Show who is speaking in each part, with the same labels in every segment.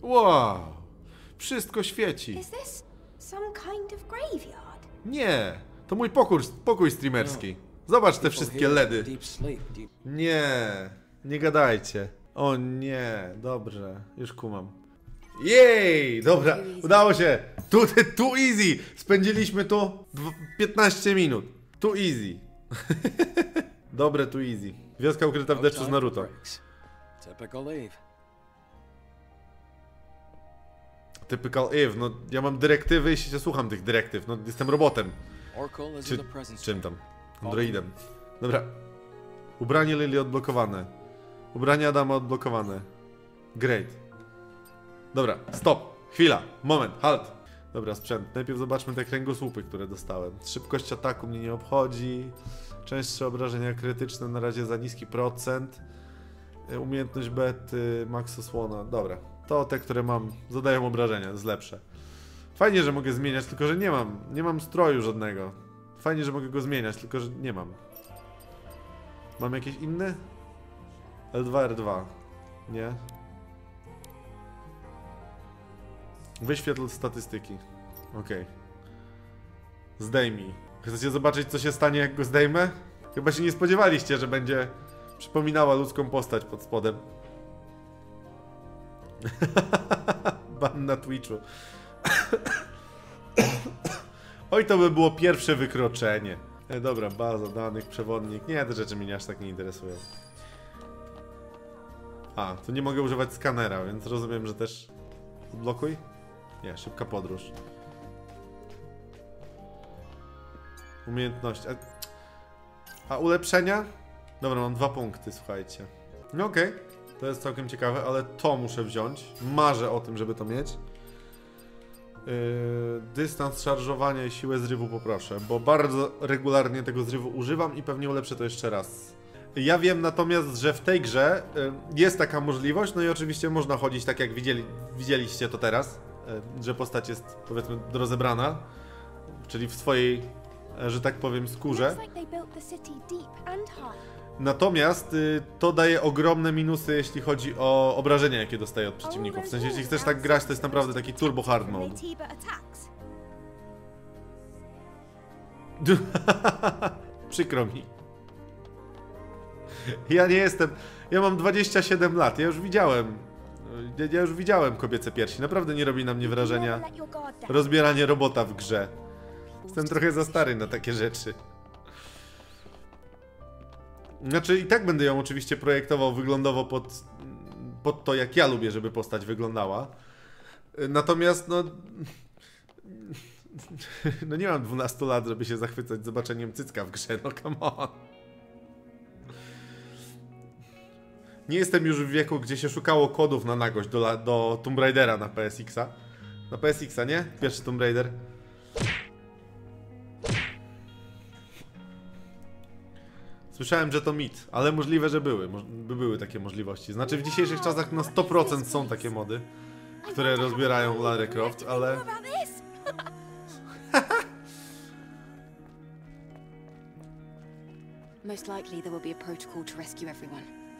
Speaker 1: Wow. Wszystko świeci.
Speaker 2: Is this some kind of graveyard?
Speaker 1: Nie. To mój pokój streamerski. Zobacz te wszystkie LEDy. Nie. Nie gadajcie. O nie. Dobrze. Już kumam. Jej! Dobra. Udało się. Too easy. Spędziliśmy tu 15 minut. Too easy. Dobre too easy. Wioska ukryta w deszczu z Naruto. Typical Eve, no ja mam dyrektywy i się słucham tych dyrektyw, no jestem robotem. Czym tam? Androidem. Dobra. Ubranie Lily odblokowane. Ubranie Adama odblokowane. Great. Dobra, stop. Chwila, moment, halt. Dobra, sprzęt. Najpierw zobaczmy te kręgosłupy, które dostałem. Szybkość ataku mnie nie obchodzi. Częstsze obrażenia krytyczne na razie za niski procent. Umiejętność bety, max osłona. Dobra. To te, które mam, zadają obrażenia, jest lepsze. Fajnie, że mogę zmieniać, tylko że nie mam stroju żadnego. Fajnie, że mogę go zmieniać, tylko że nie mam. Mam jakieś inne? L2, R2. Nie? Wyświetl statystyki. Okej. Zdejmij. Chcecie zobaczyć, co się stanie, jak go zdejmę? Chyba się nie spodziewaliście, że będzie przypominała ludzką postać pod spodem. Ban na Twitchu. Oj, to by było pierwsze wykroczenie. Dobra, baza danych, przewodnik. Nie, te rzeczy mnie aż tak nie interesują. A, tu nie mogę używać skanera, więc rozumiem, że też... Odblokuj? Nie, szybka podróż. Umiejętności. A ulepszenia? Dobra, mam 2 punkty, słuchajcie. No okej. To jest całkiem ciekawe, ale to muszę wziąć. Marzę o tym, żeby to mieć. Dystans szarżowania i siłę zrywu poproszę, bo bardzo regularnie tego zrywu używam i pewnie ulepszę to jeszcze raz. Ja wiem natomiast, że w tej grze jest taka możliwość, no i oczywiście można chodzić tak jak widzieliście to teraz, że postać jest, powiedzmy, rozebrana, czyli w swojej, że tak powiem, skórze. Natomiast to daje ogromne minusy, jeśli chodzi o obrażenia, jakie dostaje od przeciwników. W sensie, jeśli chcesz tak grać, to jest naprawdę taki turbo hard mode. Przykro mi. Ja nie jestem... Ja mam 27 lat, ja już widziałem kobiece piersi. Naprawdę nie robi na mnie wrażenia rozbieranie robota w grze. Jestem trochę za stary na takie rzeczy. Znaczy i tak będę ją oczywiście projektował wyglądowo pod to, jak ja lubię, żeby postać wyglądała. Natomiast no... No nie mam 12 lat, żeby się zachwycać zobaczeniem cycka w grze, no come on. Nie jestem już w wieku, gdzie się szukało kodów na nagość do Tomb Raidera na PSX-a. Na PSX-a, nie? Pierwszy Tomb Raider. Słyszałem, że to mit, ale możliwe, że były takie możliwości. Znaczy w dzisiejszych czasach na 100% są takie mody, które rozbierają Lara Croft, ale...
Speaker 3: Most likely there will be a protocol to rescue everyone.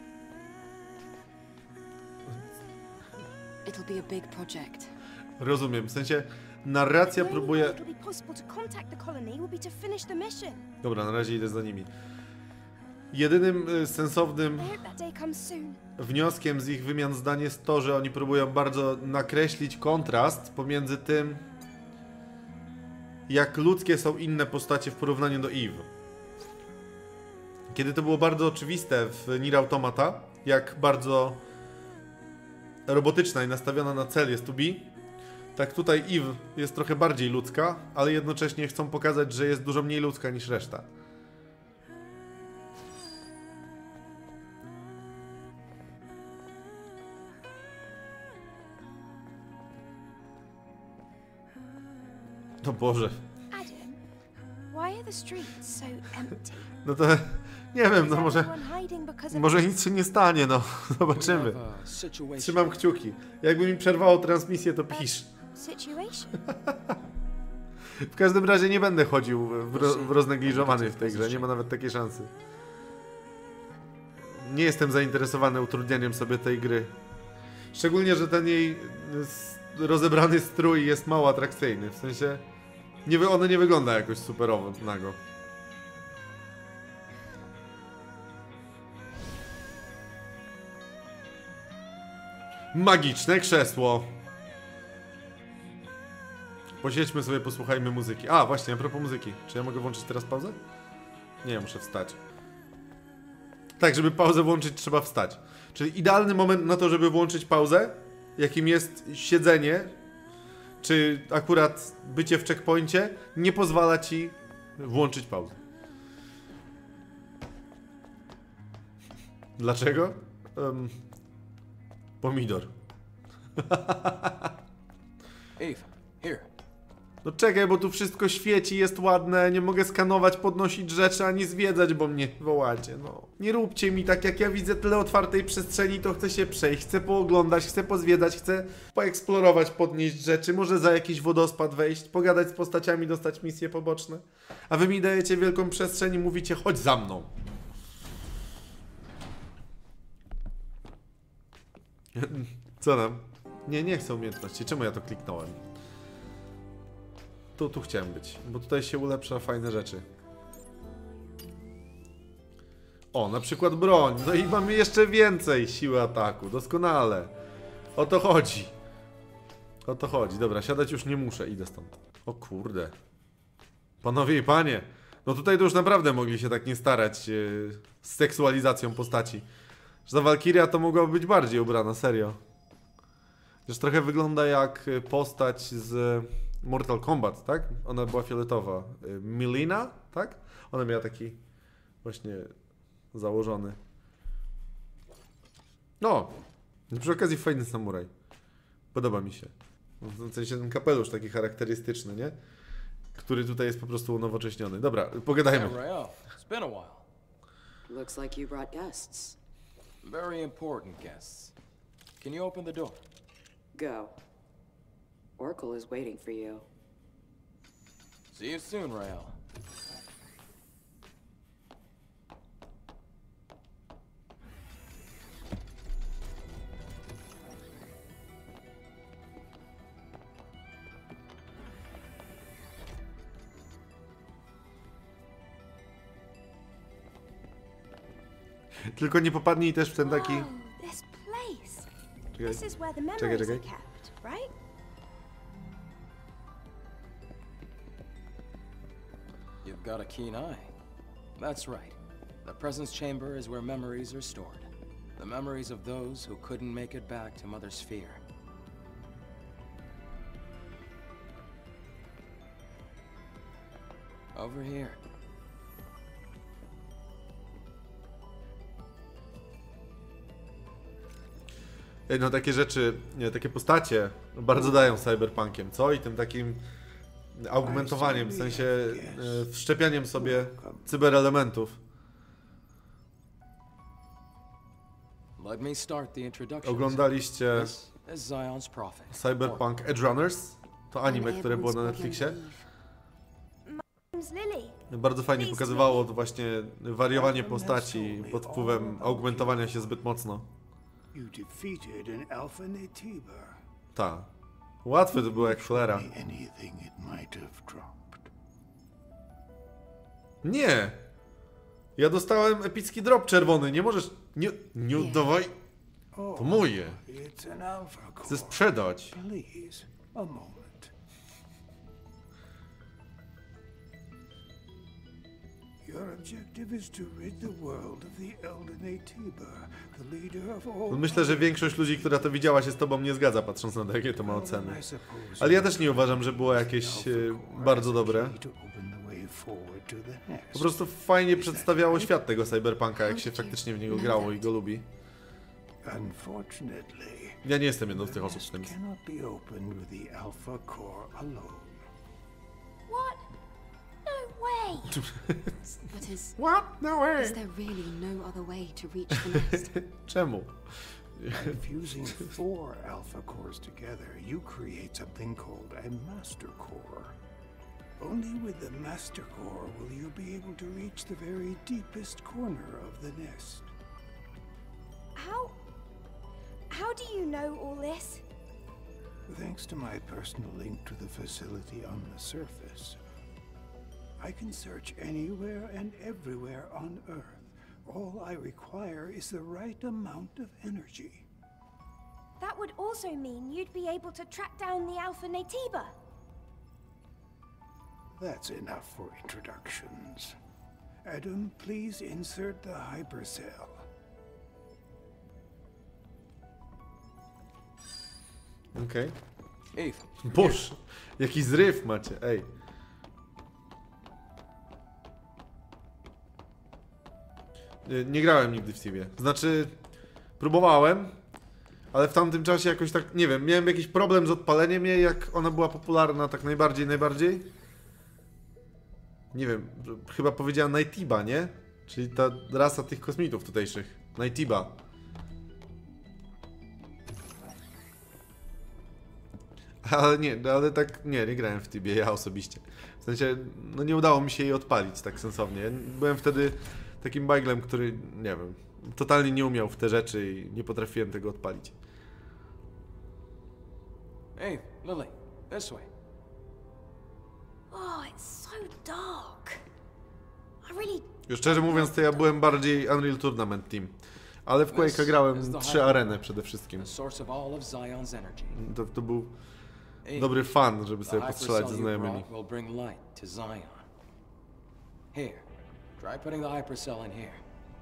Speaker 3: It'll be a big project.
Speaker 1: Rozumiem, w sensie narracja próbuje... Dobra, na razie idę za nimi. Jedynym sensownym wnioskiem z ich wymian zdań jest to, że oni próbują bardzo nakreślić kontrast pomiędzy tym, jak ludzkie są inne postacie w porównaniu do Eve. Kiedy to było bardzo oczywiste w Nier Automata, jak bardzo robotyczna i nastawiona na cel jest 2B, tak tutaj Eve jest trochę bardziej ludzka, ale jednocześnie chcą pokazać, że jest dużo mniej ludzka niż reszta. O Boże. No to nie wiem, no może nic się nie stanie, no zobaczymy. Trzymam kciuki. Jakby mi przerwało transmisję, to pisz. W każdym razie nie będę chodził w roznegliżowany w tej grze, nie ma nawet takiej szansy. Nie jestem zainteresowany utrudnianiem sobie tej gry. Szczególnie, że ten jej rozebrany strój jest mało atrakcyjny. W sensie, one nie wygląda jakoś superowo nago. Magiczne krzesło. Posiedźmy sobie, posłuchajmy muzyki. A, właśnie, a propos muzyki. Czy ja mogę włączyć teraz pauzę? Nie, muszę wstać. Tak, żeby pauzę włączyć, trzeba wstać. Czyli idealny moment na to, żeby włączyć pauzę, jakim jest siedzenie, czy akurat bycie w checkpoincie, nie pozwala ci włączyć pauzy. Dlaczego? Pomidor.
Speaker 4: Eve, here.
Speaker 1: No czekaj, bo tu wszystko świeci, jest ładne, nie mogę skanować, podnosić rzeczy, ani zwiedzać, bo mnie wołacie, no. Nie róbcie mi tak, jak ja widzę tyle otwartej przestrzeni, to chcę się przejść, chcę pooglądać, chcę pozwiedzać, chcę poeksplorować, podnieść rzeczy, może za jakiś wodospad wejść, pogadać z postaciami, dostać misje poboczne. A wy mi dajecie wielką przestrzeń i mówicie, chodź za mną. Co nam? Nie chcę umiejętności, czemu ja to kliknąłem? Tu chciałem być, bo tutaj się ulepsza fajne rzeczy. O, na przykład broń. No i mamy jeszcze więcej siły ataku. Doskonale. O to chodzi. O to chodzi. Dobra, siadać już nie muszę. Idę stąd. O kurde. Panowie i panie. No tutaj to już naprawdę mogli się tak nie starać z seksualizacją postaci. Że ta Walkiria to mogłaby być bardziej ubrana, serio. Też trochę wygląda jak postać z Mortal Kombat, tak? Ona była fioletowa. Mileena, tak? Ona miała taki właśnie założony. No! Przy okazji fajny samuraj. Podoba mi się. W sensie ten kapelusz taki charakterystyczny, nie? Który tutaj jest po prostu unowocześniony. Dobra, pogadajmy.
Speaker 4: It's been a while.
Speaker 3: Looks like you brought guests.
Speaker 4: Very important guests. Can you open the door?
Speaker 3: Go. Oracle is waiting for you.
Speaker 4: See you soon, Rael.
Speaker 1: Tylko nie popadnij też w ten taki...
Speaker 2: Whoa, this place.
Speaker 1: Czekaj,
Speaker 2: This is where the memories
Speaker 1: czekaj,
Speaker 2: are
Speaker 1: czekaj.
Speaker 2: kept, right?
Speaker 4: You've got a keen eye. That's right. The presence chamber is where memories are stored. The memories of those who couldn't make it back to Mother Sphere. Over here.
Speaker 1: No takie rzeczy, nie, takie postacie bardzo dają cyberpunkiem, co? I tym takim augmentowaniem, w sensie wszczepianiem sobie cyberelementów.
Speaker 4: Let me start the introduction.
Speaker 1: Oglądaliście
Speaker 4: This is Zion's prophet.
Speaker 1: Cyberpunk Edge Runners? To anime, które było na Netflixie.
Speaker 2: Name's Lily.
Speaker 1: Bardzo fajnie pokazywało to właśnie wariowanie postaci pod wpływem augmentowania się zbyt mocno.
Speaker 5: You defeated an Alpha Naytiba.
Speaker 1: Ta. Łatwe to było jak cholera.
Speaker 5: Anything it might have dropped.
Speaker 1: Nie! Ja dostałem epicki drop czerwony, nie możesz... Nie oddawaj... To moje.
Speaker 5: It's an Alpha
Speaker 1: Chcę
Speaker 5: core.
Speaker 1: sprzedać.
Speaker 5: Please, a moment. Your objective is to rid the world of the Elder Naytiba, the leader of all.
Speaker 1: Myślę, że większość ludzi, która to widziała, się z tobą nie zgadza, patrząc na to, jakie to ma oceny.
Speaker 5: I suppose
Speaker 1: Ale ja też nie uważam, że było jakieś bardzo dobre.
Speaker 5: to open the way forward to the next.
Speaker 1: Po prostu fajnie przedstawiało świat tego cyberpunka, jak się faktycznie w niego grało i go lubi.
Speaker 5: Unfortunately,
Speaker 1: Ja nie jestem jedną z tych osób z tym.
Speaker 5: cannot be opened with the Alpha core alone.
Speaker 2: What? No way.
Speaker 3: But is
Speaker 1: What? No way!
Speaker 3: there really no other way to reach the nest?
Speaker 1: Czemu?
Speaker 5: By fusing 4 Alpha cores together, you create something called a Master Core. Only with the Master Core will you be able to reach the very deepest corner of the nest.
Speaker 2: How do you know all this?
Speaker 5: Thanks to my personal link to the facility on the surface, I can search anywhere and everywhere on Earth. All I require is the right amount of energy.
Speaker 2: That would also mean you'd be able to track down the Alpha Natiba.
Speaker 5: That's enough for introductions. Adam, please insert the hypercell.
Speaker 1: Okej.
Speaker 4: Eve,
Speaker 1: Boż, jaki zryw macie, ej. Nie grałem nigdy w Teamie. Znaczy, próbowałem, ale w tamtym czasie jakoś tak, nie wiem, miałem jakiś problem z odpaleniem jej, jak ona była popularna tak najbardziej. Nie wiem, chyba powiedziała Naytiba, nie? Czyli ta rasa tych kosmitów tutejszych. Naytiba. Ale nie, ale tak, nie grałem w Tibie, ja osobiście. W sensie, no nie udało mi się jej odpalić tak sensownie. Byłem wtedy takim bajglem, który, nie wiem, totalnie nie umiał w te rzeczy i nie potrafiłem tego odpalić.
Speaker 4: Eve, Lily, this way.
Speaker 2: Oh, it's so dark. I really...
Speaker 1: Już szczerze mówiąc, to ja byłem bardziej Unreal Tournament Team. Ale w Quake'a grałem 3 areny przede wszystkim.
Speaker 4: The source of all of Zion's energy.
Speaker 1: To był dobry fan, żeby
Speaker 4: The
Speaker 1: sobie postrzelać ze
Speaker 4: hypercell you
Speaker 1: znajomymi.
Speaker 4: brought will bring light to Zion. Here, try putting the hypercell in here.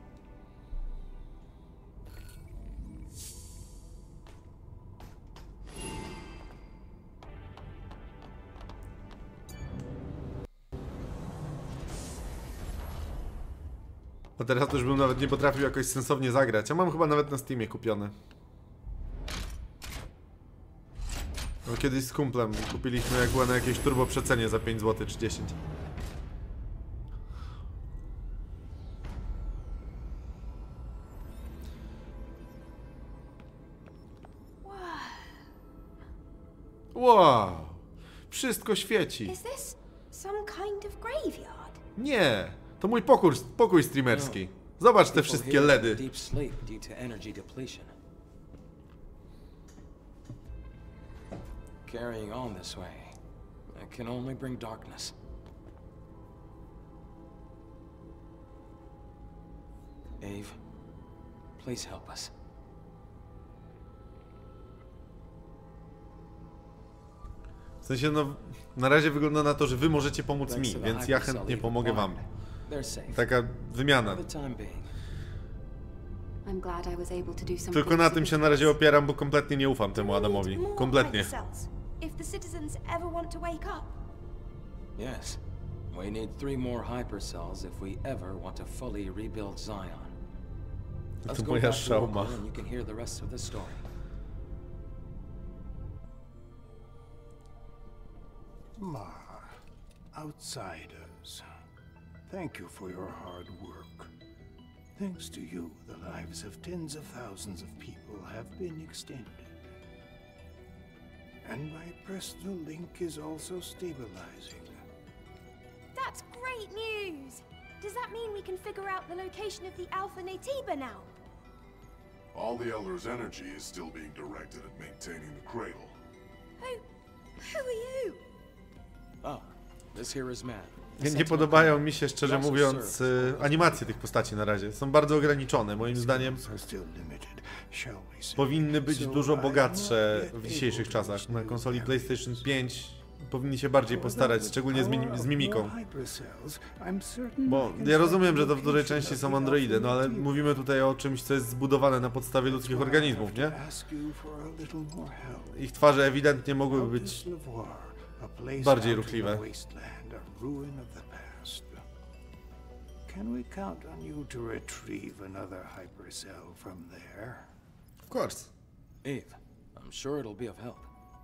Speaker 1: A teraz to już bym nawet nie potrafił jakoś sensownie zagrać. Ja mam chyba nawet na Steamie kupione. No kiedyś z kumplem kupiliśmy, jak była na jakiejś turbo przecenie za 5 zł czy 10. Wow! Wszystko świeci.
Speaker 2: Is this some kind of graveyard?
Speaker 1: Nie! To mój pokój streamerski. Zobacz te wszystkie LEDy.
Speaker 4: Deep sleep due to energy depletion. Carrying on this way, it can only bring darkness. Eve, please help us.
Speaker 1: W sensie, no, na razie wygląda na to, że wy możecie pomóc mi, więc ja chętnie pomogę wam. Taka wymiana.
Speaker 3: I'm glad I was able to do something.
Speaker 1: Tylko na tym się na razie opieram, bo kompletnie nie ufam temu Adamowi. Kompletnie.
Speaker 2: If the citizens ever want to wake up.
Speaker 4: Yes. We need 3 more hypercells if we ever want to fully rebuild Zion. Let's
Speaker 1: To
Speaker 4: go
Speaker 1: moja
Speaker 4: back to
Speaker 1: szauma.
Speaker 4: Oracle and you can hear the rest of the story.
Speaker 5: Outsiders, thank you for your hard work. Thanks to you, the lives of tens of thousands of people have been extended. And my personal link is also stabilizing.
Speaker 2: That's great news! Does that mean we can figure out the location of the Alpha Natiba now?
Speaker 6: All the Elder's energy is still being directed at maintaining the cradle.
Speaker 2: Who are you?
Speaker 4: Oh, this here is man.
Speaker 1: Nie podobają mi się, szczerze mówiąc, animacje tych postaci na razie. Są bardzo ograniczone. Moim zdaniem powinny być dużo bogatsze w dzisiejszych czasach. Na konsoli PlayStation 5 powinni się bardziej postarać, szczególnie z mimiką. Bo ja rozumiem, że to w dużej części są androidy, no ale mówimy tutaj o czymś, co jest zbudowane na podstawie ludzkich organizmów, nie? Ich twarze ewidentnie mogłyby być bardziej ruchliwe.
Speaker 5: Can we count on you to retrieve another hypercell from there?
Speaker 1: Of course.
Speaker 4: Eve, I'm sure it'll be of help.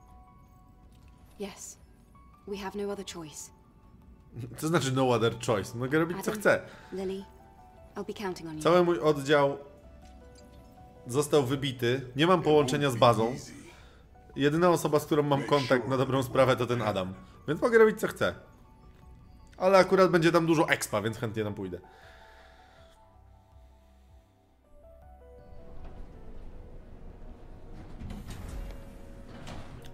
Speaker 3: Yes. We have no other choice.
Speaker 1: To znaczy no other choice. Mogę robić co chcę.
Speaker 3: Lily, I'll be counting on you.
Speaker 1: Cały mój oddział został wybity. Nie mam połączenia z bazą. Jedyna osoba, z którą mam kontakt na dobrą sprawę, to ten Adam. Więc mogę robić co chcę. Ale akurat będzie tam dużo expa, więc chętnie tam pójdę.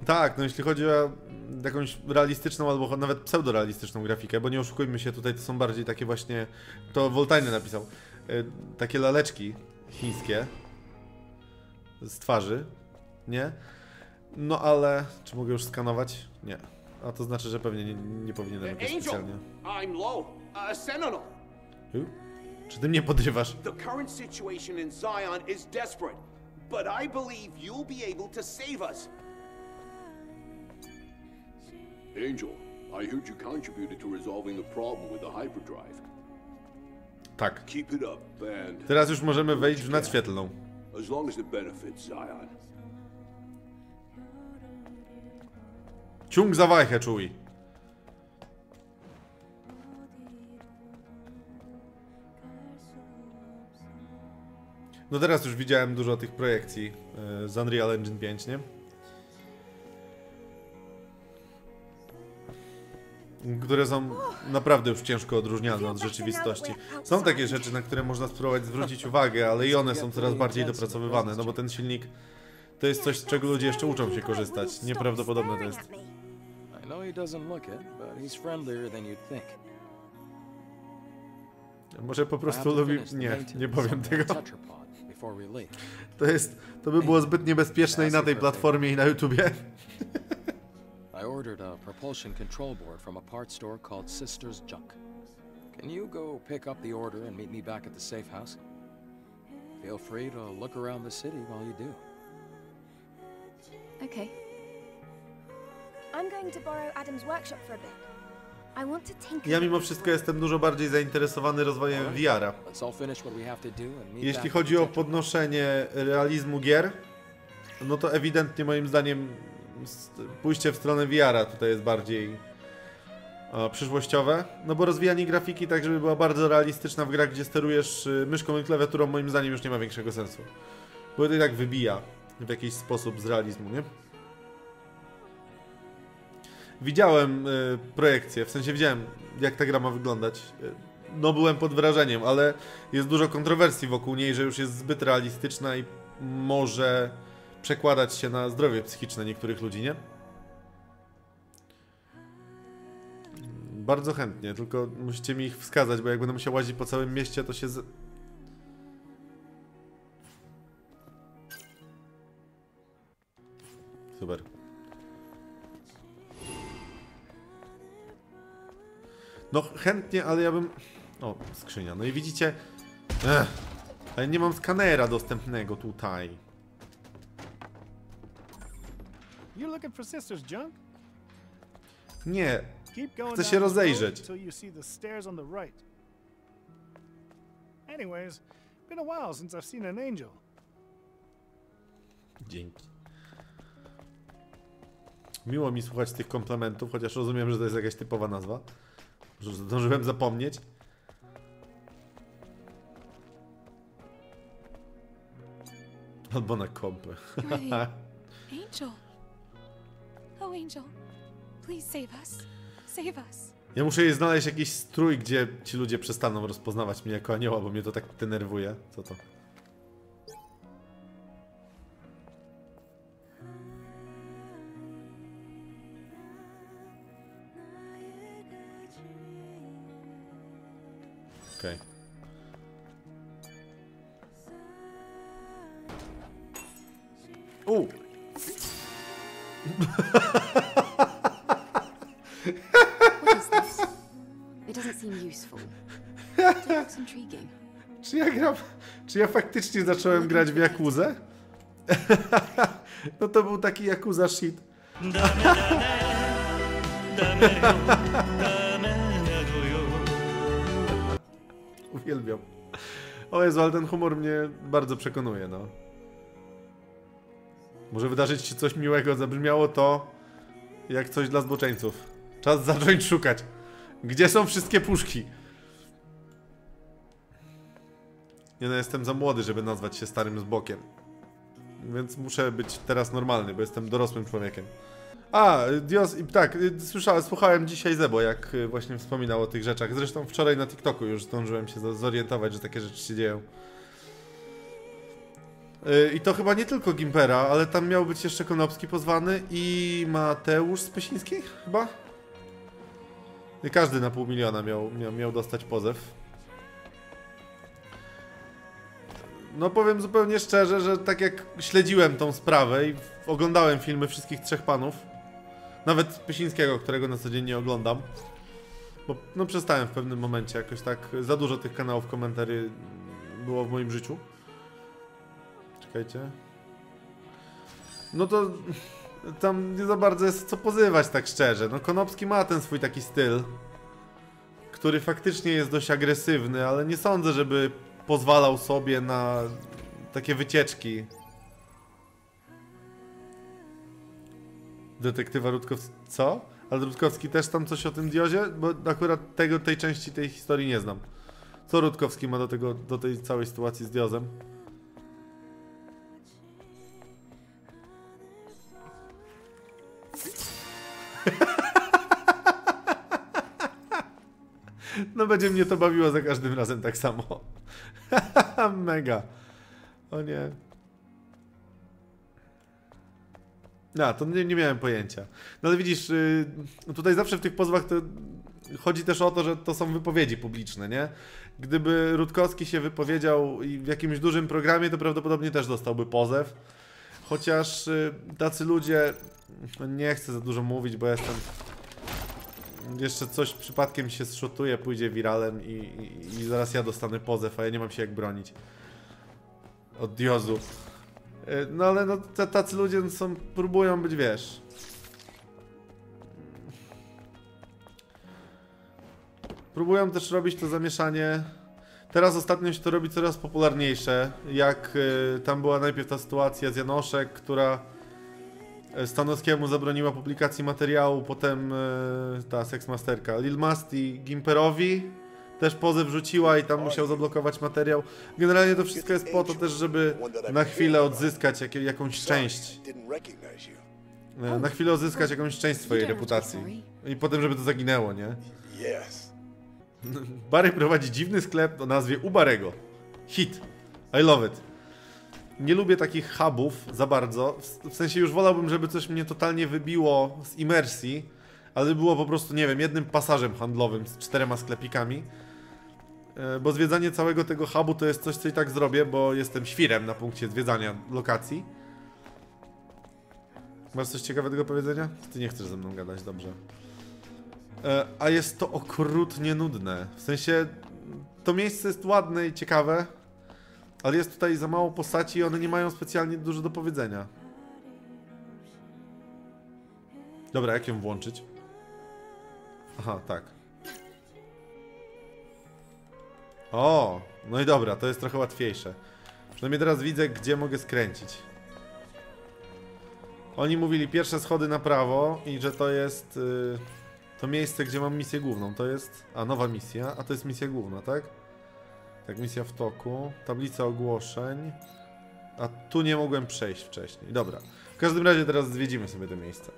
Speaker 1: Tak, no jeśli chodzi o jakąś realistyczną albo nawet pseudorealistyczną grafikę, bo nie oszukujmy się, tutaj to są bardziej takie właśnie, to Voltaire napisał, takie laleczki chińskie z twarzy, nie? No ale, czy mogę już skanować? Nie. A to znaczy, że pewnie nie powinienem jakoś specjalnie.
Speaker 7: I'm low. Sentinel.
Speaker 1: Czy ty mnie podrywasz?
Speaker 7: The current situation in Zion is desperate, but I believe you'll be able to save us.
Speaker 6: Angel, I heard you contributed to resolving the problem with the hyperdrive.
Speaker 1: Tak.
Speaker 6: Keep it up, and
Speaker 1: Teraz już możemy wejść w nadświetlną.
Speaker 6: as long as it benefits Zion.
Speaker 1: Ciąg za wajchę, czuj. No teraz już widziałem dużo tych projekcji z Unreal Engine 5, nie? Które są naprawdę już ciężko odróżnialne od rzeczywistości. Są takie rzeczy, na które można spróbować zwrócić uwagę, ale i one są coraz bardziej dopracowywane, no bo ten silnik to jest coś, z czego ludzie jeszcze uczą się korzystać. Nieprawdopodobne to jest.
Speaker 4: I know he doesn't look it, but he's friendlier than you'd think.
Speaker 1: Może po prostu lubi... Nie powiem tego. To by było zbyt niebezpieczne i na tej platformie i na YouTubie.
Speaker 4: I ordered a propulsion control board from a parts store called Sisters Junk. Can you go pick up the order and meet me back at the safe house? Feel free to look around the city while you do.
Speaker 2: Okay. I'm going to borrow Adam's workshop for a bit. I want to tinker.
Speaker 1: Ja mimo wszystko jestem dużo bardziej zainteresowany rozwojem VR-a. Jeśli chodzi o podnoszenie realizmu gier, no to ewidentnie moim zdaniem pójście w stronę VR-a tutaj jest bardziej przyszłościowe. No bo rozwijanie grafiki tak, żeby była bardzo realistyczna w grach, gdzie sterujesz myszką i klawiaturą, moim zdaniem już nie ma większego sensu. Bo to i tak wybija w jakiś sposób z realizmu, nie? Widziałem projekcję, w sensie widziałem, jak ta gra ma wyglądać. No byłem pod wrażeniem, ale jest dużo kontrowersji wokół niej, że już jest zbyt realistyczna i może przekładać się na zdrowie psychiczne niektórych ludzi, nie? Bardzo chętnie, tylko musicie mi ich wskazać, bo jak będę musiał łazić po całym mieście, to się... Super. No chętnie, ale ja bym... O, skrzynia. No i widzicie... Ale nie mam skanera dostępnego tutaj. Nie. Chcę się rozejrzeć. Dzięki. Miło mi słuchać tych komplementów, chociaż rozumiem, że to jest jakaś typowa nazwa. Że zdążyłem zapomnieć. Albo na kompy.
Speaker 8: Angel. Oh, Angel. Please save us. Save us.
Speaker 1: Ja muszę jej znaleźć jakiś strój, gdzie ci ludzie przestaną rozpoznawać mnie jako anioła, bo mnie to tak denerwuje. Co to? Okej. What
Speaker 8: is this? It doesn't seem useful. It looks intriguing.
Speaker 1: Czy ja faktycznie zacząłem grać w Yakuzę? No to był taki Yakuza shit. Uwielbiam. O Jezu, ale ten humor mnie bardzo przekonuje, no. Może wydarzyć się coś miłego. Zabrzmiało to jak coś dla zboczeńców. Czas zacząć szukać. Gdzie są wszystkie puszki? Nie no, jestem za młody, żeby nazwać się starym zbokiem. Więc muszę być teraz normalny, bo jestem dorosłym człowiekiem. A, Dios, tak, słuchałem dzisiaj Zebo, jak właśnie wspominał o tych rzeczach. Zresztą wczoraj na TikToku już zdążyłem się zorientować, że takie rzeczy się dzieją. I to chyba nie tylko Gimpera, ale tam miał być jeszcze Konopski pozwany i Mateusz Spysiński chyba? I każdy na 500 000 miał dostać pozew. No powiem zupełnie szczerze, że tak jak śledziłem tą sprawę i oglądałem filmy wszystkich trzech panów, nawet Spysińskiego, którego na co dzień nie oglądam, bo no przestałem w pewnym momencie, jakoś tak za dużo tych kanałów komentarzy było w moim życiu. Czekajcie. No to tam nie za bardzo jest co pozywać, tak szczerze. No Konopski ma ten swój taki styl, który faktycznie jest dość agresywny, ale nie sądzę, żeby pozwalał sobie na takie wycieczki. Detektywa Rutkowski... Co? Ale Rutkowski też tam coś o tym Diozie? Bo akurat tej części tej historii nie znam. Co Rutkowski ma do tej całej sytuacji z Diozem? No będzie mnie to bawiło za każdym razem tak samo. Mega. O nie. No, to nie miałem pojęcia. No ale widzisz, tutaj zawsze w tych pozwach to chodzi też o to, że to są wypowiedzi publiczne, nie? Gdyby Rutkowski się wypowiedział w jakimś dużym programie, to prawdopodobnie też dostałby pozew. Chociaż tacy ludzie... Nie chcę za dużo mówić, bo jestem... Jeszcze coś przypadkiem się zszotuje, pójdzie wiralem i zaraz ja dostanę pozew, a ja nie mam się jak bronić. Od Diozu. No ale no, tacy ludzie próbują być, wiesz... Próbują też robić to zamieszanie. Teraz ostatnio się to robi coraz popularniejsze. Jak tam była najpierw ta sytuacja z Janoszek, która Stanowskiemu zabroniła publikacji materiału, potem ta seksmasterka Lil Masti Gimperowi też pozew rzuciła i tam musiał zablokować materiał. Generalnie to wszystko jest po to też, żeby na chwilę odzyskać jakąś część. Na chwilę odzyskać jakąś część swojej reputacji. I potem, żeby to zaginęło, nie? Barry prowadzi dziwny sklep o nazwie Ubarego. Hit. I love it. Nie lubię takich hubów za bardzo. W sensie już wolałbym, żeby coś mnie totalnie wybiło z imersji, ale było po prostu, nie wiem, jednym pasażem handlowym z 4 sklepikami. Bo zwiedzanie całego tego hubu to jest coś, co i tak zrobię, bo jestem świrem na punkcie zwiedzania lokacji. Masz coś ciekawego do powiedzenia? Ty nie chcesz ze mną gadać, dobrze. A jest to okrutnie nudne. W sensie, to miejsce jest ładne i ciekawe, ale jest tutaj za mało postaci i one nie mają specjalnie dużo do powiedzenia. Dobra, jak ją włączyć? Aha, tak. O, no i dobra, to jest trochę łatwiejsze. Przynajmniej teraz widzę, gdzie mogę skręcić. Oni mówili pierwsze schody na prawo i że to jest... to miejsce, gdzie mam misję główną, to jest... A, nowa misja, a to jest misja główna, tak? Tak, misja w toku, tablica ogłoszeń. A tu nie mogłem przejść wcześniej. Dobra, w każdym razie teraz zwiedzimy sobie to miejsce.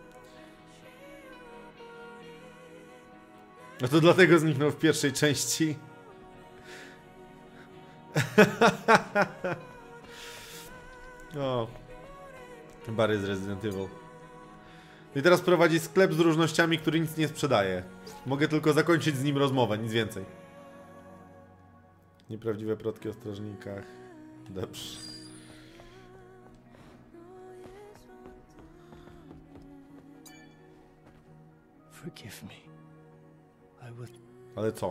Speaker 1: No to dlatego zniknął w pierwszej części. O, Barry z Resident Evil. I teraz prowadzi sklep z różnościami, który nic nie sprzedaje. Mogę tylko zakończyć z nim rozmowę, nic więcej. Nieprawdziwe plotki o strażnikach. Dobrze.
Speaker 5: Forgive me. I will...
Speaker 1: Ale co?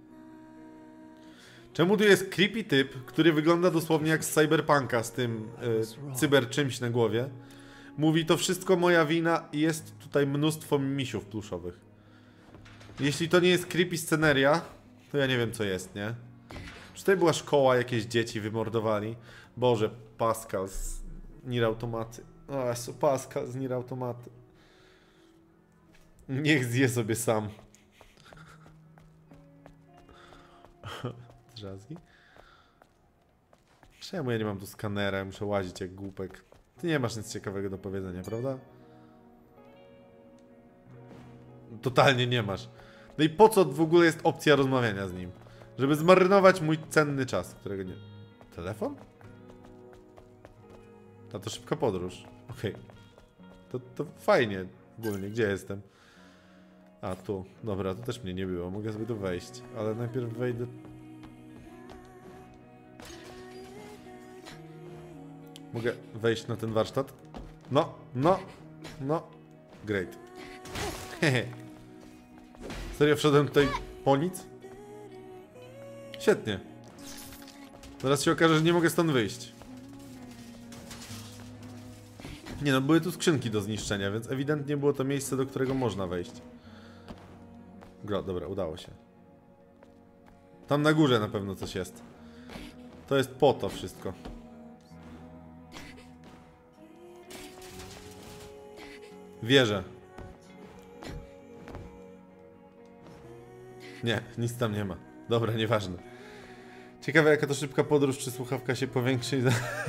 Speaker 1: Czemu tu jest creepy typ, który wygląda dosłownie jak z Cyberpunka z tym cyber czymś na głowie? Mówi, to wszystko moja wina i jest tutaj mnóstwo misiów pluszowych. Jeśli to nie jest creepy sceneria, to ja nie wiem co jest, nie? Czy tutaj była szkoła, jakieś dzieci wymordowali? Boże, Pascal z Nier Automaty. O, Jezu, Pascal z Nier Automaty. Niech zje sobie sam. Drzazgi? Czemu ja nie mam tu skanera? Muszę łazić jak głupek. Ty nie masz nic ciekawego do powiedzenia, prawda? Totalnie nie masz. No i po co w ogóle jest opcja rozmawiania z nim? Żeby zmarynować mój cenny czas, którego nie... Telefon? A to szybka podróż. Okej. To fajnie ogólnie. Gdzie jestem? A, tu. Dobra, to też mnie nie było. Mogę sobie tu wejść. Ale najpierw wejdę... Mogę wejść na ten warsztat? No. Great. Hehe. Serio wszedłem tutaj po nic? Świetnie. Zaraz się okaże, że nie mogę stąd wyjść. Nie no, były tu skrzynki do zniszczenia, więc ewidentnie było to miejsce, do którego można wejść. Dobra, udało się. Tam na górze na pewno coś jest. To jest po to wszystko. Wierzę. Nie, nic tam nie ma. Dobra, nieważne. Ciekawe, jaka to szybka podróż, czy słuchawka się powiększy.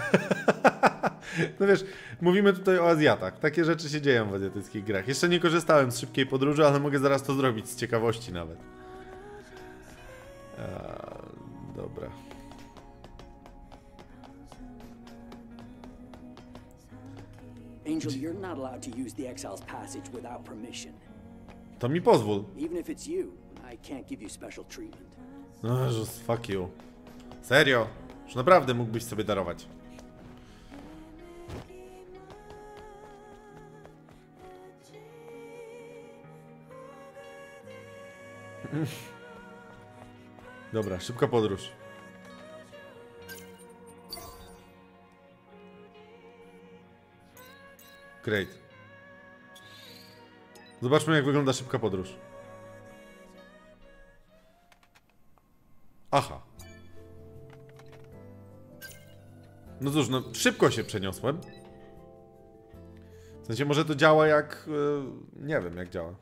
Speaker 1: No wiesz, mówimy tutaj o Azjatach. Takie rzeczy się dzieją w azjatyckich grach. Jeszcze nie korzystałem z szybkiej podróży, ale mogę zaraz to zrobić z ciekawości nawet. Dobra.
Speaker 9: Angel, you're not allowed to use the Exile's Passage without permission.
Speaker 1: To mi pozwól.
Speaker 9: Even if it's you, I can't give you special treatment.
Speaker 1: No, just fuck you. Serio? Już naprawdę mógłbyś sobie darować. Dobra, szybka podróż. Great. Zobaczmy, jak wygląda szybka podróż. Aha. No cóż, no szybko się przeniosłem. W sensie może to działa jak... nie wiem jak działa.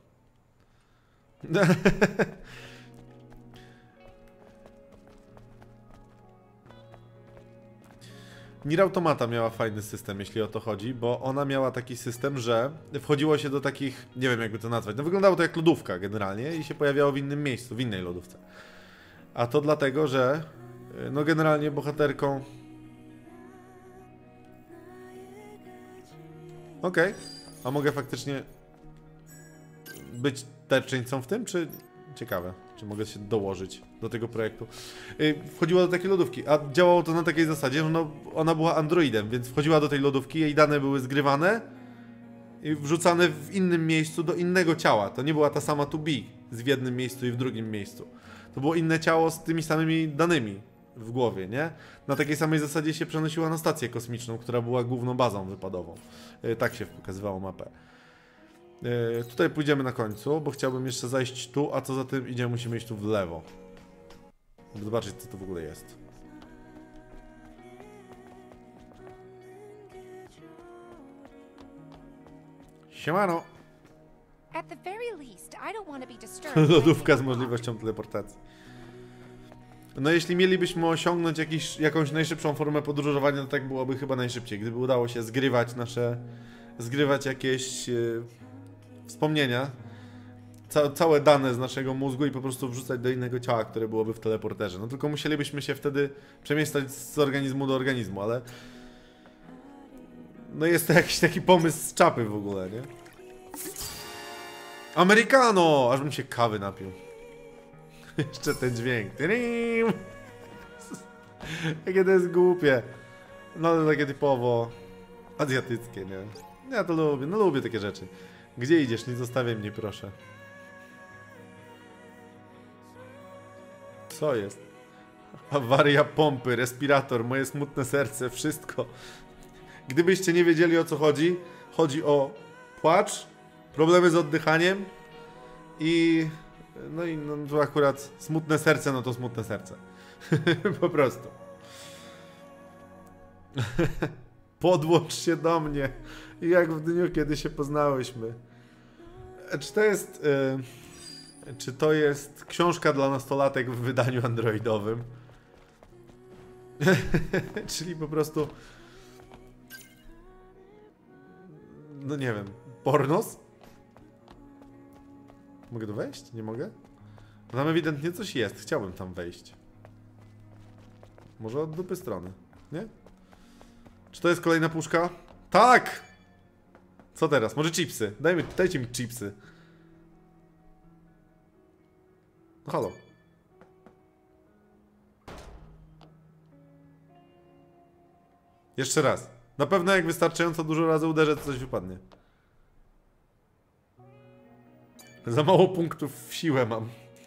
Speaker 1: Nier Automata miała fajny system, jeśli o to chodzi, bo ona miała taki system, że wchodziło się do takich, nie wiem jakby to nazwać, no wyglądało to jak lodówka generalnie i się pojawiało w innym miejscu, w innej lodówce. A to dlatego, że no generalnie bohaterką... Okej. A mogę faktycznie być tarczyńcą w tym, czy... Ciekawe, czy mogę się dołożyć do tego projektu. Wchodziła do takiej lodówki, a działało to na takiej zasadzie, że no, ona była androidem, więc wchodziła do tej lodówki, jej dane były zgrywane i wrzucane w innym miejscu do innego ciała. To nie była ta sama 2B w jednym miejscu i w drugim miejscu. To było inne ciało z tymi samymi danymi w głowie, nie? Na takiej samej zasadzie się przenosiła na stację kosmiczną, która była główną bazą wypadową. Tak się pokazywało mapę. Tutaj pójdziemy na końcu, bo chciałbym jeszcze zajść tu, a co za tym idzie, musimy iść tu w lewo. Żeby zobaczyć, co to w ogóle jest. Siemano! Lodówka z możliwością teleportacji. No jeśli mielibyśmy osiągnąć jakąś najszybszą formę podróżowania, to tak byłoby chyba najszybciej. Gdyby udało się zgrywać jakieś wspomnienia, całe dane z naszego mózgu i po prostu wrzucać do innego ciała, które byłoby w teleporterze. No tylko musielibyśmy się wtedy przemieszczać z organizmu do organizmu, ale... No jest to jakiś taki pomysł z czapy w ogóle, nie? Americano! Aż bym się kawy napił. Jeszcze ten dźwięk. Jakie to jest głupie. No ale takie typowo azjatyckie, nie? Ja to lubię, no lubię takie rzeczy. Gdzie idziesz? Nie zostawiaj mnie, proszę. Co jest? Awaria pompy, respirator, moje smutne serce, wszystko. Gdybyście nie wiedzieli, o co chodzi, chodzi o płacz, problemy z oddychaniem i... No i no, tu akurat smutne serce, no to smutne serce. Po prostu. Podłącz się do mnie. Jak w dniu, kiedy się poznałyśmy. Czy to jest książka dla nastolatek w wydaniu androidowym? Czyli po prostu... No nie wiem. Pornos? Mogę tu wejść? Nie mogę? Tam ewidentnie coś jest. Chciałbym tam wejść. Może od dupy strony. Nie? Czy to jest kolejna puszka? Tak! Co teraz? Może chipsy? Dajcie mi chipsy. No halo. Jeszcze raz. Na pewno jak wystarczająco dużo razy uderzę, to coś wypadnie. Za mało punktów w siłę mam.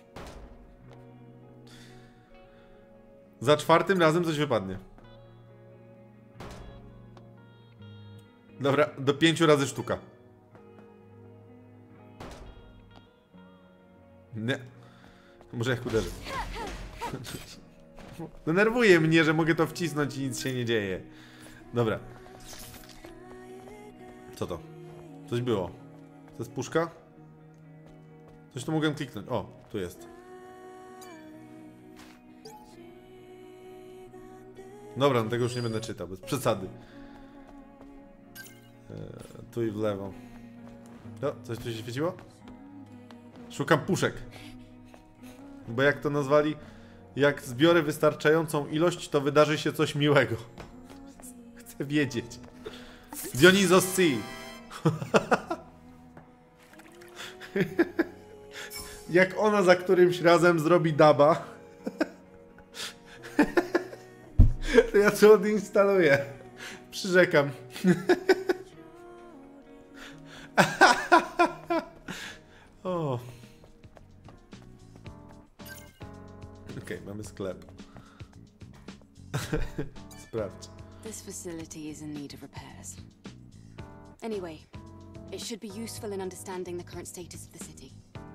Speaker 1: Za 4. razem coś wypadnie. Dobra, do 5 razy sztuka. Nie. Może jak uderzę. Denerwuje mnie, że mogę to wcisnąć i nic się nie dzieje. Dobra. Co to? Coś było. To jest puszka? Coś tu mogłem kliknąć. O, tu jest. Dobra, no tego już nie będę czytał, bez przesady. Tu i w lewo. O, coś tu się świeciło? Szukam puszek. Bo jak to nazwali? Jak zbiorę wystarczającą ilość, to wydarzy się coś miłego. Chcę wiedzieć. Dionisos C. Jak ona za którymś razem zrobi daba, to ja to odinstaluję. Przyrzekam. O. Okej, mamy sklep. Sprawdź.
Speaker 8: This facility is in need of repairs. Anyway, it should be useful in understanding the current status of the city.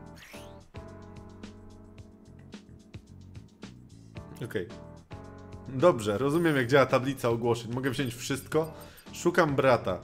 Speaker 1: Okej. Dobrze, rozumiem jak działa tablica ogłoszeń. Mogę wziąć wszystko. Szukam brata.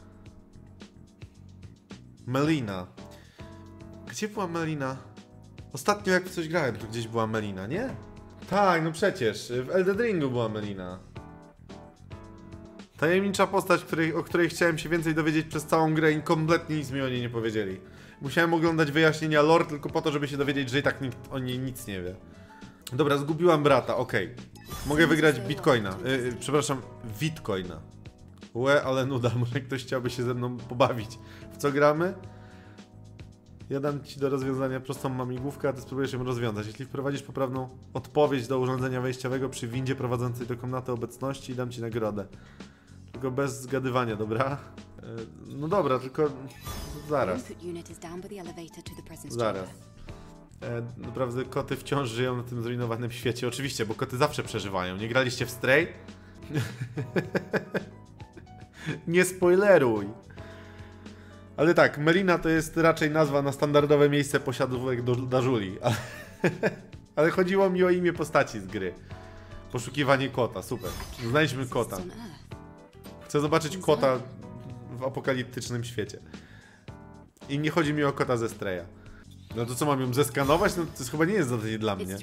Speaker 1: Melina. Gdzie była Melina? Ostatnio jak w coś grałem, to gdzieś była Melina, nie? Tak, no przecież. W Elden Ringu była Melina. Tajemnicza postać, o której chciałem się więcej dowiedzieć przez całą grę i kompletnie nic mi o niej nie powiedzieli. Musiałem oglądać wyjaśnienia lore tylko po to, żeby się dowiedzieć, że i tak nikt o niej nic nie wie. Dobra, zgubiłam brata, okej. Mogę wygrać bitcoina. Przepraszam, witcoina. Łe, ale nuda, może ktoś chciałby się ze mną pobawić. W co gramy? Ja dam ci do rozwiązania prostą mamigłówkę, a ty spróbujesz ją rozwiązać. Jeśli wprowadzisz poprawną odpowiedź do urządzenia wejściowego przy windzie prowadzącej do komnaty obecności, dam ci nagrodę. Tylko bez zgadywania, dobra? No dobra, tylko... Zaraz. Zaraz. Naprawdę koty wciąż żyją na tym zrujnowanym świecie. Oczywiście, bo koty zawsze przeżywają. Nie graliście w Stray? Nie spoileruj! Ale tak, Melina to jest raczej nazwa na standardowe miejsce posiadówek Dażuli. Ale chodziło mi o imię postaci z gry. Poszukiwanie kota, super. Znajdźmy kota. Chcę zobaczyć kota w apokaliptycznym świecie. I nie chodzi mi o kota ze Straya. No to co, mam ją zeskanować? No to chyba nie jest zadanie dla mnie.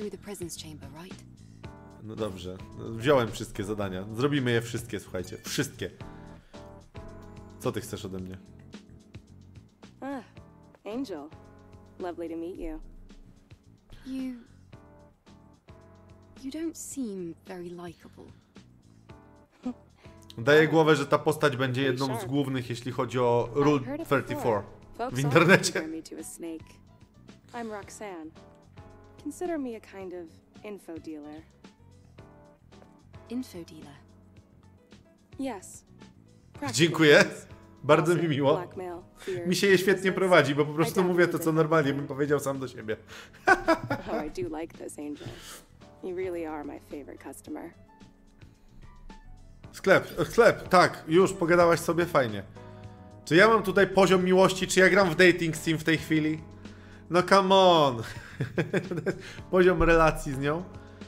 Speaker 1: No dobrze, wziąłem wszystkie zadania. Zrobimy je wszystkie, słuchajcie. Wszystkie. Co ty chcesz ode mnie?
Speaker 10: Angel. Lovely to meet you.
Speaker 8: You don't seem very likable.
Speaker 1: Daję głowę, że ta postać będzie jedną z głównych, jeśli chodzi o Rule 34 w internecie.
Speaker 10: I'm Roxanne. Consider me a kind of info dealer.
Speaker 8: Info dealer?
Speaker 10: Yes.
Speaker 1: Dziękuję. Bardzo mi miło. Mi się je świetnie prowadzi, bo po prostu mówię to, co normalnie bym powiedział sam do siebie.
Speaker 10: Oh, I do like this, Angel. You really are my favorite customer.
Speaker 1: Sklep, tak, już pogadałaś sobie fajnie. Czy ja mam tutaj poziom miłości, czy ja gram w dating sim w tej chwili? No come on! Poziom relacji z nią.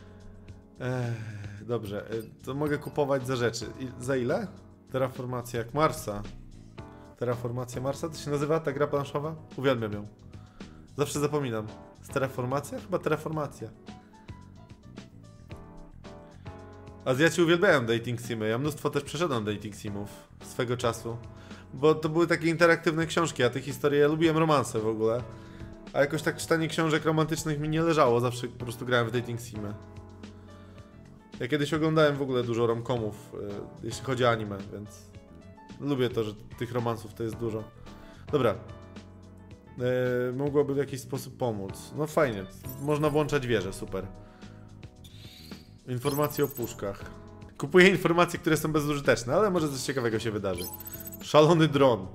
Speaker 1: Dobrze, to mogę kupować za rzeczy. Za ile? Terraformacja jak Marsa. Terraformacja Marsa? To się nazywa ta gra planszowa? Uwielbiam ją. Zawsze zapominam. Z Terraformacja? Chyba Terraformacja. Azjaci uwielbiają dating simy. Ja mnóstwo też przeszedłem dating simów swego czasu. Bo to były takie interaktywne książki, a te historie, ja lubiłem romanse w ogóle. A jakoś tak czytanie książek romantycznych mi nie leżało, zawsze po prostu grałem w dating simy. Ja kiedyś oglądałem w ogóle dużo romcomów, jeśli chodzi o anime, więc lubię to, że tych romansów to jest dużo. Dobra. Mogłoby w jakiś sposób pomóc. No fajnie, można włączać wieżę, super. Informacje o puszkach. Kupuję informacje, które są bezużyteczne, ale może coś ciekawego się wydarzy. Szalony dron.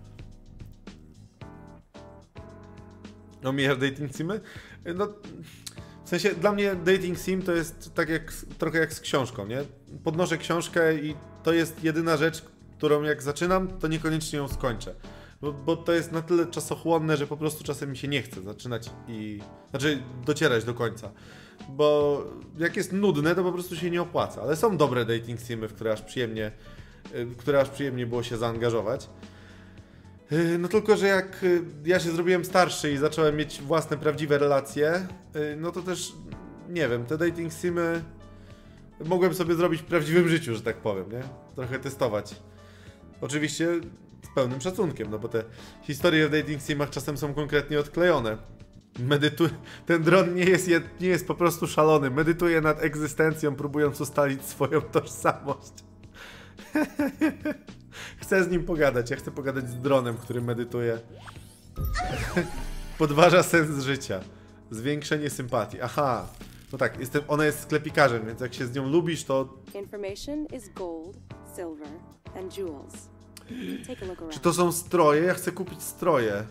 Speaker 1: Omijasz dating simy? No, w sensie dla mnie dating sim to jest tak jak, trochę jak z książką, nie? Podnoszę książkę i to jest jedyna rzecz, którą jak zaczynam, to niekoniecznie ją skończę. Bo to jest na tyle czasochłonne, że po prostu czasem mi się nie chce zaczynać i... Znaczy docierać do końca. Bo jak jest nudne, to po prostu się nie opłaca. Ale są dobre dating simy, w które aż przyjemnie było się zaangażować. No tylko, że jak ja się zrobiłem starszy i zacząłem mieć własne, prawdziwe relacje, no to też, nie wiem, te dating simy mogłem sobie zrobić w prawdziwym życiu, że tak powiem, nie? Trochę testować. Oczywiście z pełnym szacunkiem, no bo te historie w dating simach czasem są konkretnie odklejone. Ten dron nie jest po prostu szalony, medytuje nad egzystencją, próbując ustalić swoją tożsamość. Chcę z nim pogadać, ja chcę pogadać z dronem, który medytuje. Podważa sens życia. Zwiększenie sympatii. Aha. No tak, ona jest sklepikarzem, więc jak się z nią lubisz, to...
Speaker 10: Information is gold, silver and jewels. Take a look around.
Speaker 1: Czy to są stroje? Ja chcę kupić stroje.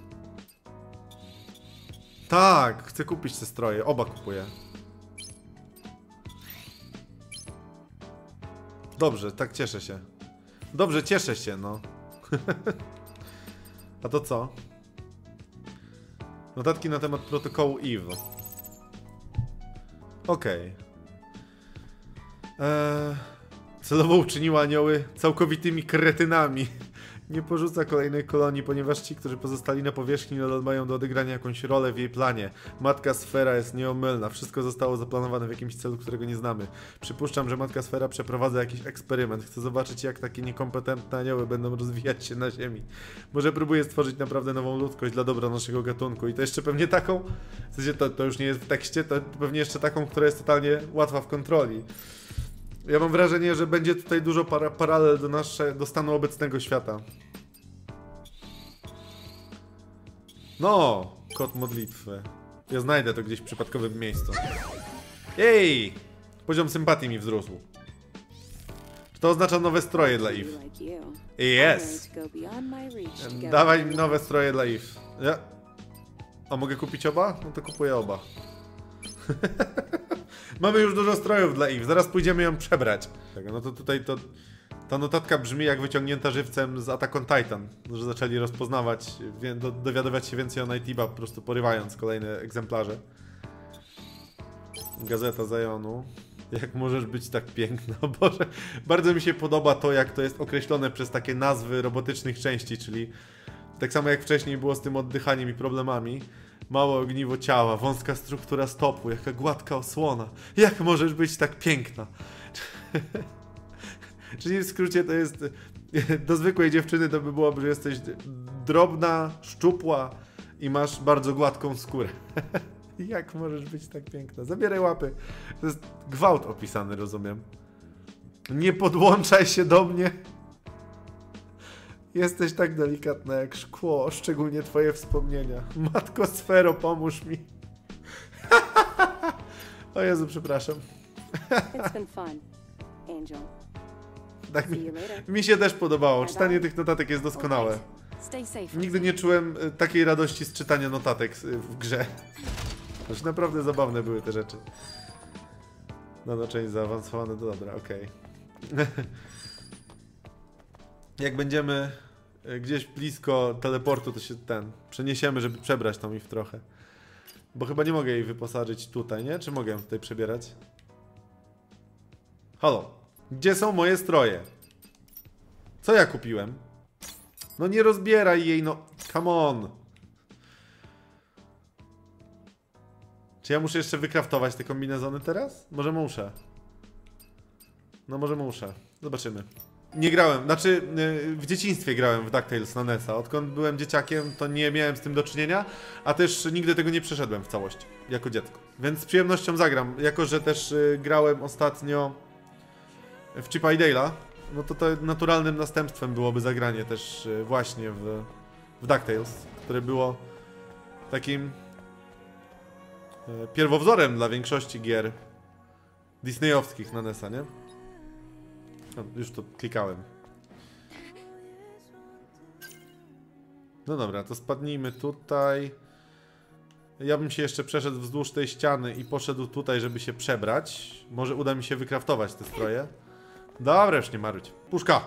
Speaker 1: Tak, chcę kupić te stroje. Oba kupuję. Dobrze, tak cieszę się. Dobrze, cieszę się, no. A to co? Notatki na temat protokołu EVE. Okej. Celowo uczyniła anioły całkowitymi kretynami. Nie porzuca kolejnej kolonii, ponieważ ci, którzy pozostali na powierzchni, nadal mają do odegrania jakąś rolę w jej planie. Matka Sfera jest nieomylna. Wszystko zostało zaplanowane w jakimś celu, którego nie znamy. Przypuszczam, że Matka Sfera przeprowadza jakiś eksperyment. Chcę zobaczyć, jak takie niekompetentne anioły będą rozwijać się na Ziemi. Może próbuje stworzyć naprawdę nową ludzkość dla dobra naszego gatunku. I to jeszcze pewnie taką... W sensie to już nie jest w tekście, to pewnie jeszcze taką, która jest totalnie łatwa w kontroli. Ja mam wrażenie, że będzie tutaj dużo paralel do stanu obecnego świata. No, kod modlitwy. Ja znajdę to gdzieś w przypadkowym miejscu. Ej! Poziom sympatii mi wzrósł. Czy to oznacza nowe stroje dla Eve? Yes! Dawaj mi nowe stroje dla Eve. Ja... A mogę kupić oba? No to kupuję oba. Mamy już dużo strojów dla Eve, zaraz pójdziemy ją przebrać. No to tutaj ta notatka brzmi jak wyciągnięta żywcem z Attack on Titan, że zaczęli rozpoznawać, dowiadywać się więcej o Nighttiba, po prostu porywając kolejne egzemplarze. Gazeta Zionu. Jak możesz być tak piękna? Boże, bardzo mi się podoba to, jak to jest określone przez takie nazwy robotycznych części, czyli tak samo jak wcześniej było z tym oddychaniem i problemami. Małe ogniwo ciała, wąska struktura stopu, jaka gładka osłona. Jak możesz być tak piękna? Czyli w skrócie to jest... Do zwykłej dziewczyny to by byłoby, że jesteś drobna, szczupła i masz bardzo gładką skórę. Jak możesz być tak piękna? Zabieraj łapy. To jest gwałt opisany, rozumiem. Nie podłączaj się do mnie. Jesteś tak delikatna jak szkło, szczególnie twoje wspomnienia. Matko Sfero, pomóż mi. O Jezu, przepraszam.
Speaker 10: It's been fun, Angel.
Speaker 1: Tak mi się też podobało. Czytanie tych notatek jest doskonałe. Nigdy nie czułem takiej radości z czytania notatek w grze. Już naprawdę zabawne były te rzeczy. No, część zaawansowane, to dobra, okej. Jak będziemy gdzieś blisko teleportu, to się przeniesiemy, żeby przebrać tą Eve trochę. Bo chyba nie mogę jej wyposażyć tutaj, nie? Czy mogę ją tutaj przebierać? Halo, gdzie są moje stroje? Co ja kupiłem? No nie rozbieraj jej, no come on. Czy ja muszę jeszcze wykraftować te kombinezony teraz? Może muszę. No może muszę. Zobaczymy. Nie grałem, znaczy w dzieciństwie grałem w DuckTales na NES-a. Odkąd byłem dzieciakiem, to nie miałem z tym do czynienia, a też nigdy tego nie przeszedłem w całości, jako dziecko. Więc z przyjemnością zagram, jako że też grałem ostatnio w Chipa i Dale'a, no to naturalnym następstwem byłoby zagranie też właśnie w DuckTales, które było takim pierwowzorem dla większości gier disneyowskich na NES-a, nie? No, już to klikałem. No dobra, to spadnijmy tutaj. Ja bym się jeszcze przeszedł wzdłuż tej ściany i poszedł tutaj, żeby się przebrać. Może uda mi się wykraftować te stroje. Dobra, już nie marudź. Puszka!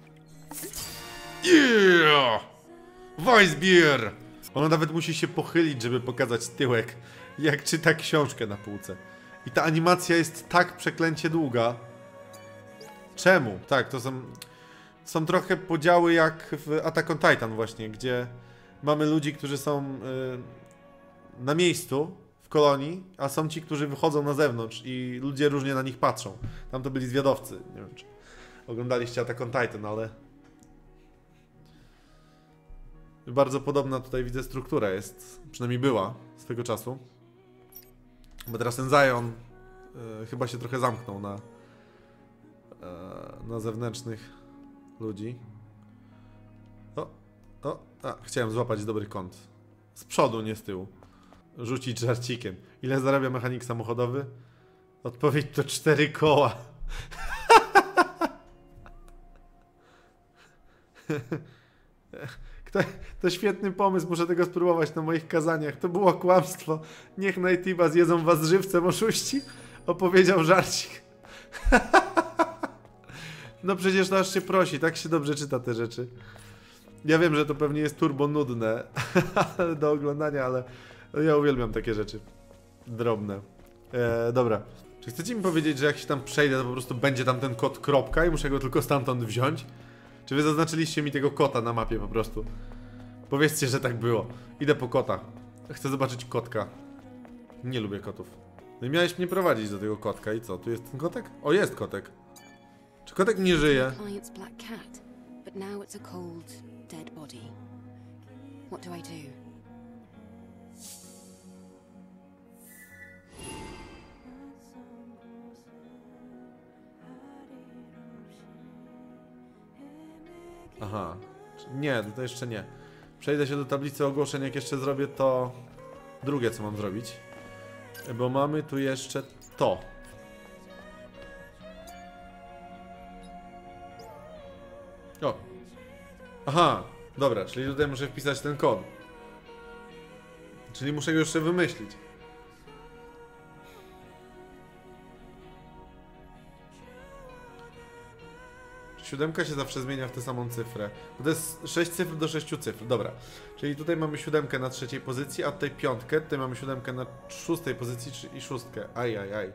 Speaker 1: Yeah! Weissbier! Ono nawet musi się pochylić, żeby pokazać tyłek, jak czyta książkę na półce. I ta animacja jest tak przeklęcie długa. Czemu? Tak, to są trochę podziały jak w Attack on Titan właśnie, gdzie mamy ludzi, którzy są na miejscu w kolonii, a są ci, którzy wychodzą na zewnątrz i ludzie różnie na nich patrzą. Tam to byli zwiadowcy. Nie wiem, czy oglądaliście Attack on Titan, ale bardzo podobna tutaj widzę struktura jest, przynajmniej była swego czasu. Bo teraz ten Zion chyba się trochę zamknął na zewnętrznych ludzi. Chciałem złapać dobry kąt. Z przodu, nie z tyłu. Rzucić żarcikiem. Ile zarabia mechanik samochodowy? Odpowiedź to 4 koła. To świetny pomysł, muszę tego spróbować na moich kazaniach. To było kłamstwo. Niech Nightiba zjedzą was żywcem, oszuści. Opowiedział żarcik. No przecież to aż się prosi, tak się dobrze czyta te rzeczy. Ja wiem, że to pewnie jest turbo nudne do oglądania, ale ja uwielbiam takie rzeczy. Drobne. Dobra. Czy chcecie mi powiedzieć, że jak się tam przejdę, to po prostu będzie tam ten kod kropka i muszę go tylko stamtąd wziąć? Czy wy zaznaczyliście mi tego kota na mapie po prostu? Powiedzcie, że tak było. Idę po kota. Chcę zobaczyć kotka. Nie lubię kotów. No i miałeś mnie prowadzić do tego kotka i co? Tu jest ten kotek? O, jest kotek. Czy kotek nie żyje? Aha. Nie, to jeszcze nie. Przejdę się do tablicy ogłoszeń, jak jeszcze zrobię to drugie, co mam zrobić. Bo mamy tu jeszcze to. O. Aha, dobra, czyli tutaj muszę wpisać ten kod. Czyli muszę go jeszcze wymyślić. Siódemka się zawsze zmienia w tę samą cyfrę. Bo to jest 6 cyfr do 6 cyfr. Dobra. Czyli tutaj mamy 7 na 3. pozycji, a tutaj 5. Tutaj mamy 7 na 6. pozycji i 6. Aj.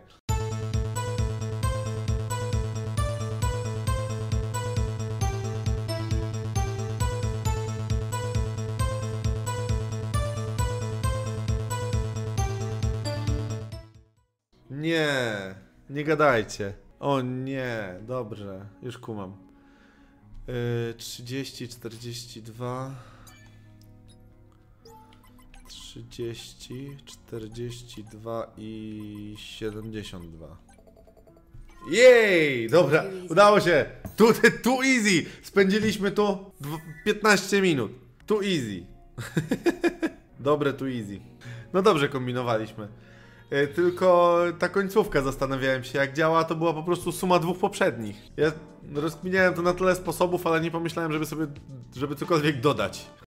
Speaker 1: Nie gadajcie. O nie, dobrze, już kumam. 30, 42 30, 42 i 72. Jej! Dobra, udało się! Too easy! Spędziliśmy tu 15 minut. Too easy. Dobre, too easy. No dobrze kombinowaliśmy. Tylko ta końcówka, zastanawiałem się jak działa, to była po prostu suma dwóch poprzednich. Ja rozkminiałem to na tyle sposobów, ale nie pomyślałem, żeby cokolwiek dodać.